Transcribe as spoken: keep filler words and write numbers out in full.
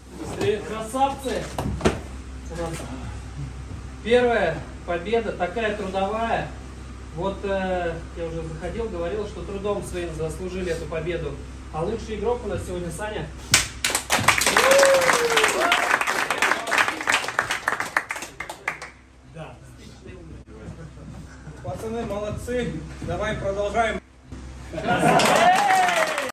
Красавцы! У нас первая победа, такая трудовая. Вот э, я уже заходил, говорил, что трудом своим заслужили эту победу. А лучший игрок у нас сегодня Саня. Да. Пацаны, молодцы. Давай продолжаем.